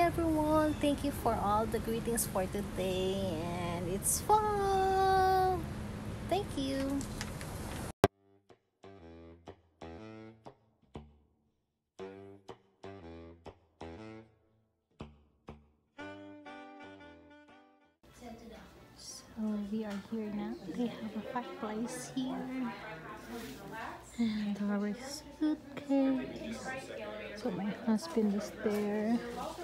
everyone. Thank you for all the greetings for today, and it's fall. Thank you. So we are here now. They have a fireplace here and our suitcase. So my husband is there.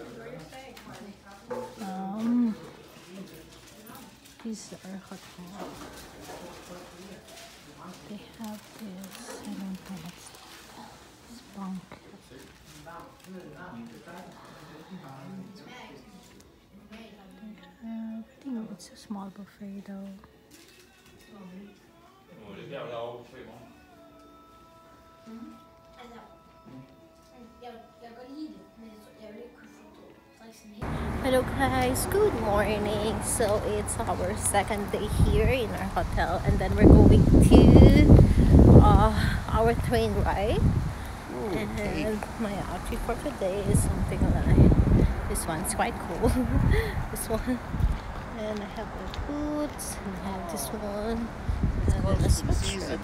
This is our hotel. They have this, I don't know what's that. It's bunk. I think it's a small buffet though. Hello guys, good morning. So it's our second day here in our hotel, and then we're going to our train ride. And my outfit for today is something like this one's quite cool. This one, and I have my boots, and I have this one, and then a sweatshirt.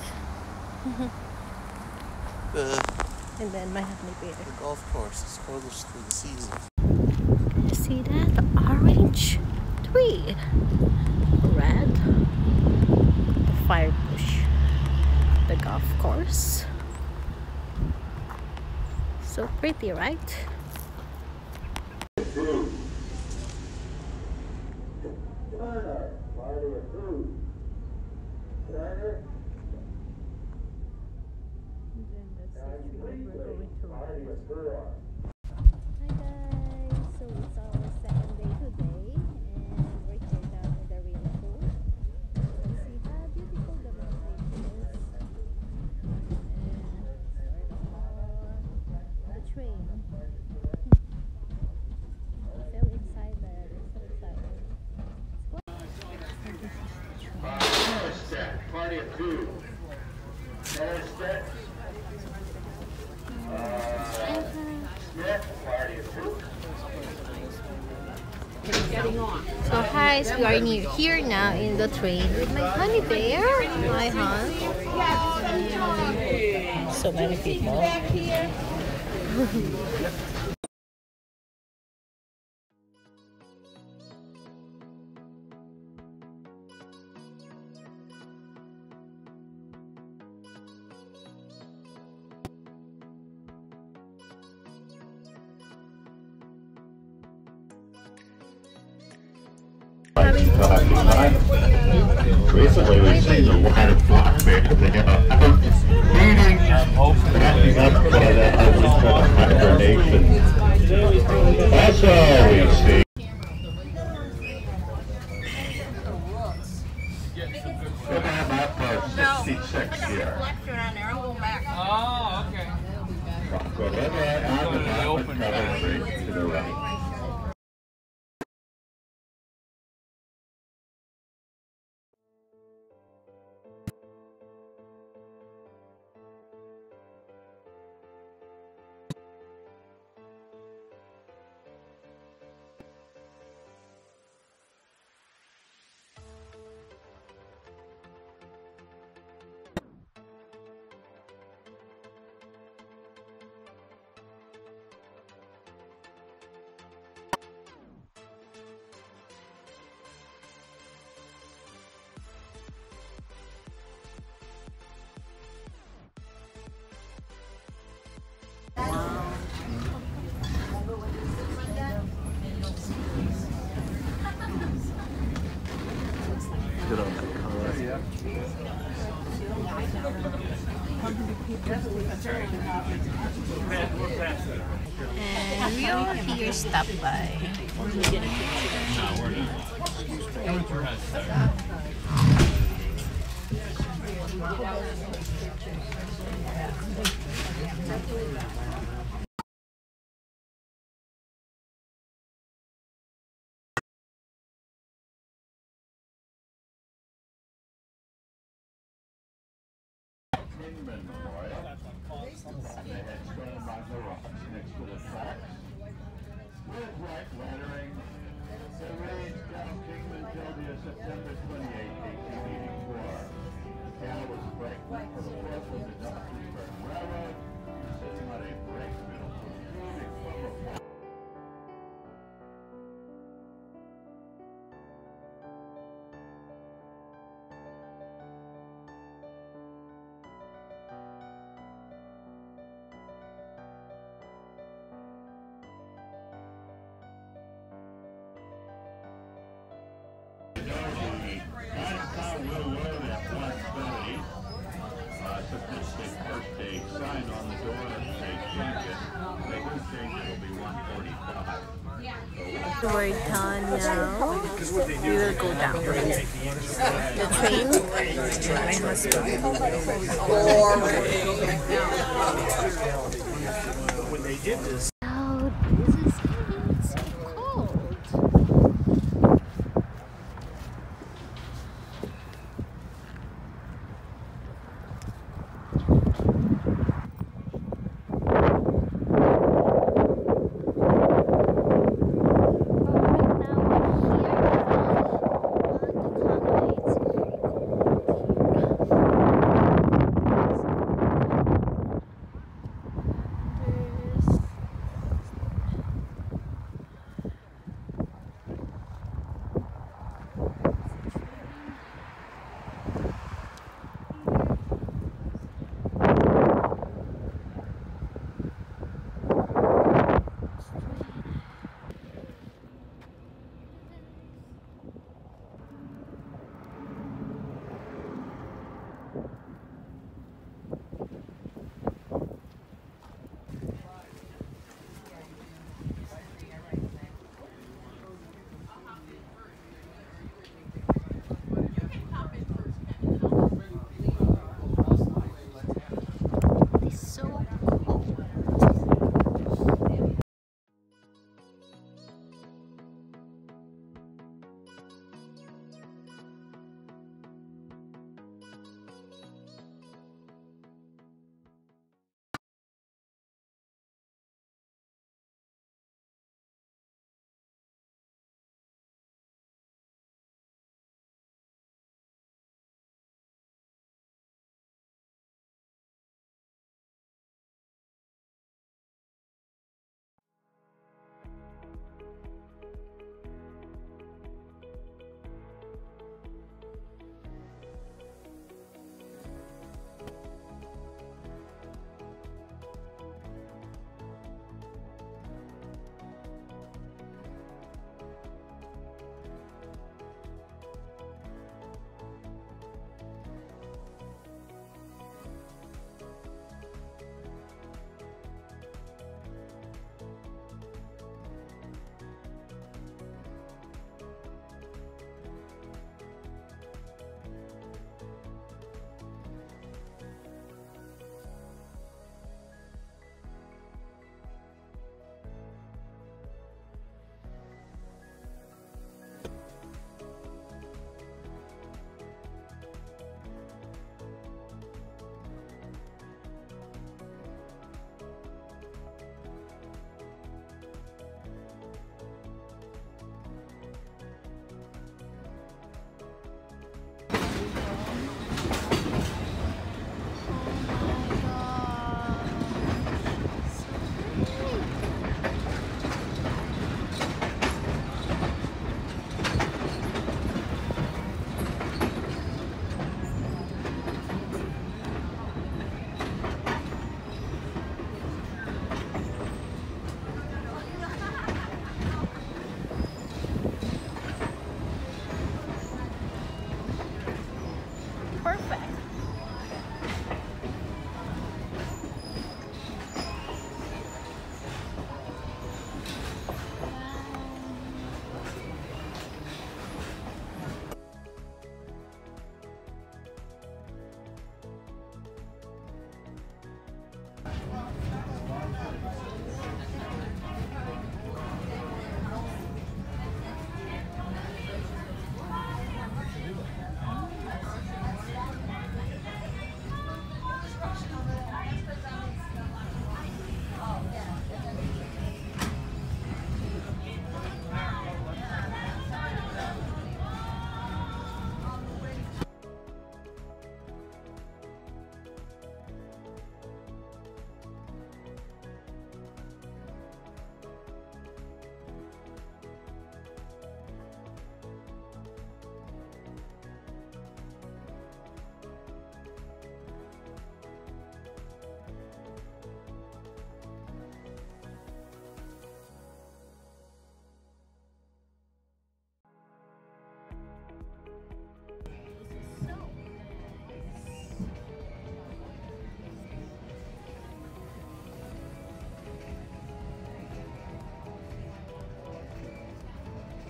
And then my honey bear. The golf course is closed for the season. Can you see that? The orange tree, red, the fire bush, the golf course. So pretty, right? Hi guys, so it's our second day today, and we're here down in the real pool. See how beautiful the mountain is, and the train. So excited, so excited. Party of two. So guys, we are here now in the train with my honey bear, my hon. So many people. Recently, we've seen the white flock bear eating, wrapping up by the hibernation. That's all we see. We're about 66 here. Oh, okay. To the right. Good on that color. Yeah. And we all here stopped by. And they had standing by the rocks next to the tracks. black lettering. The reads Cal Kingman Sylvia, September 28, 1884. Cal was a brakeman for the 4th of the Hampshire Railroad, sitting on a brake middle proceeding from a Railroad at 170. Sophistic first they sign on the door and they change it. They do change it, it'll be 145. We're done now. We will go down. The train. My husband. When they did this. Oh, this is so cold.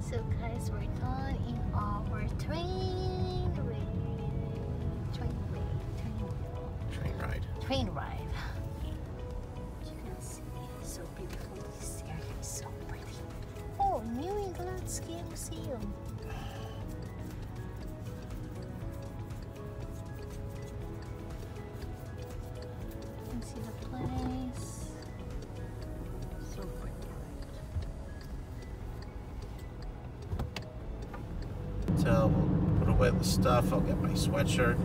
So guys, we're done in our train ride. You can see it's so beautiful. This area is so pretty. Oh, New England Ski Museum. You can see the place. So pretty, right? So we'll put away the stuff. I'll get my sweatshirt.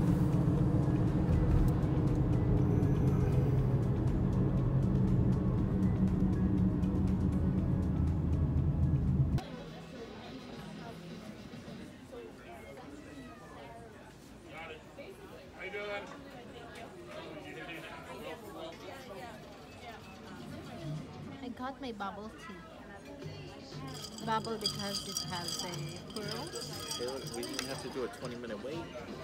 I got my bubble tea. Bubble because it has a pearl. We didn't have to do a 20-minute wait.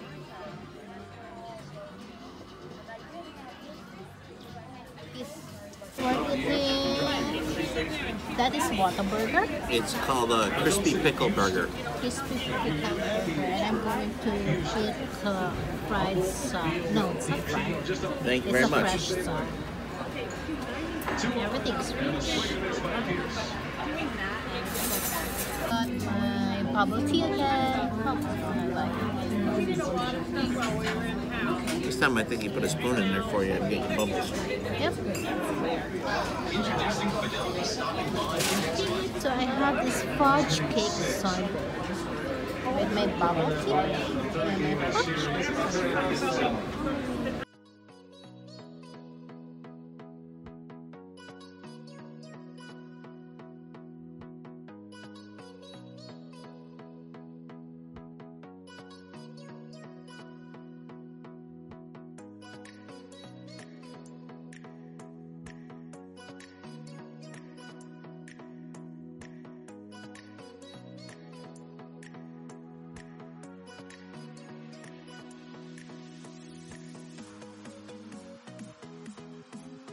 We're eating. That is what, a burger? It's called a crispy pickle burger. Crispy pickle burger. And I'm going to eat fried side. No, it's not fried. Thank you It's very a much. fresh side. Everything's fresh. Got my bubble tea again. This time I think he put a spoon in there for you and get bubbles. Yep. So I have this fudge cake sundae with my bubble tea and my fudge.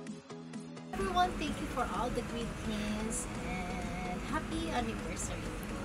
Everyone, thank you for all the greetings and happy anniversary.